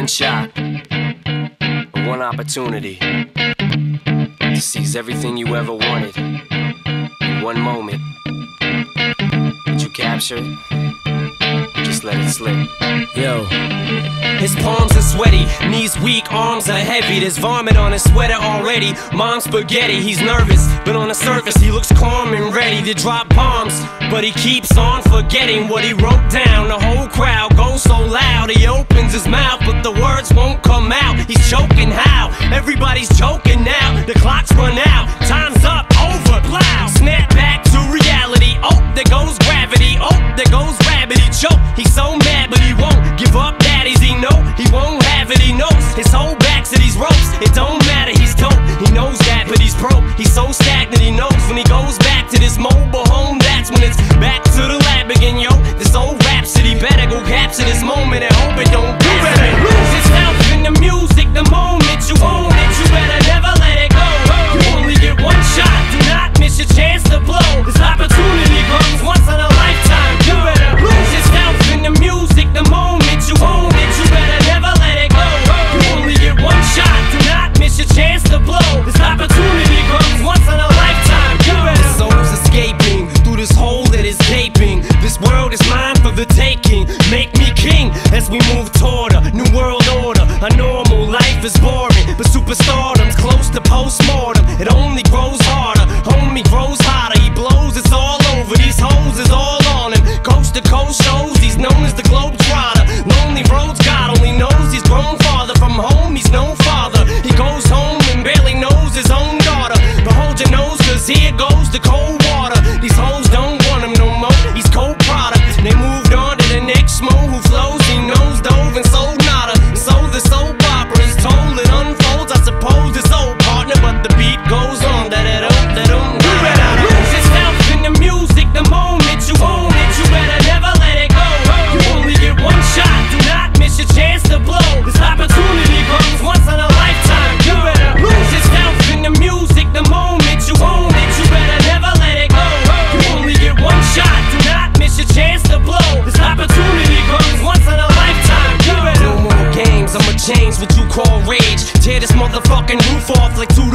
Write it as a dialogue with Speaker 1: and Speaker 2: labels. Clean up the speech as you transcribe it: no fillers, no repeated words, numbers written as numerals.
Speaker 1: one shot, one opportunity to seize everything you ever wanted in one moment. Did you capture it? Just let it slip. Yo. His palms are sweaty, knees weak, arms are heavy. There's vomit on his sweater already. Mom's spaghetti, he's nervous, but on the surface he looks calm and ready to drop bombs. But he keeps on forgetting what he wrote down. The whole crowd goes so loud, he opens his mouth, but the words won't come out. He's choking how? Everybody's joking now. The clock's run out, time's up, over, plow. Snap back to reality, oh, there goes gravity. Oh, there goes rabbit, he choke. He's so mad, but he won't give up that easy, no. He won't have it, he knows his whole back to these ropes. It don't matter, he's dope, he knows that, but he's broke. He's so stagnant, he knows when he goes back to this mobile home, that's when it's back to the lab again, yo. This old rhapsody better go capture this moment and hope it don't do better. Lose yourself in the music, the moment you own it, you better never let it go. You only get one shot, do not miss your chance to blow. This opportunity comes once in a lifetime. You better lose yourself in the music, the moment you own it, you better never let it go. You only get one shot, do not miss your chance to blow. This opportunity comes once in a lifetime. You better. His soul's escaping through this hole that is gaping. This world is mine for the taking. Make me king as we move toward a new world order. A normal life is boring, but superstardom's close to postmortem. It only grows harder, homie grows hotter. He blows, it's all over. These hoes is all on him. Coast to coast shows, he's known as the Globetrotter. Lonely roads, God only knows he's grown farther from home. He's no father. He goes home and barely knows his own daughter. But hold your nose, cause here goes the cold water. These hoes don't want him no more. He's cold product. They moved on to the next mo who flows. He knows dove and sold nada. So the soap opera is told, it unfolds. I suppose it's old partner, but the beat goes on. You better lose yourself in the music, the moment you own it, you better never let it go. You only get one shot, do not miss your chance to blow. This opportunity comes once in a lifetime. You better lose yourself in the music, the moment you own it, you better never let it go. You only get one shot, do not miss your chance to blow. This opportunity comes once in a lifetime. You better. No more games, I'ma change what you call rage. Tear this motherfucking roof off like 2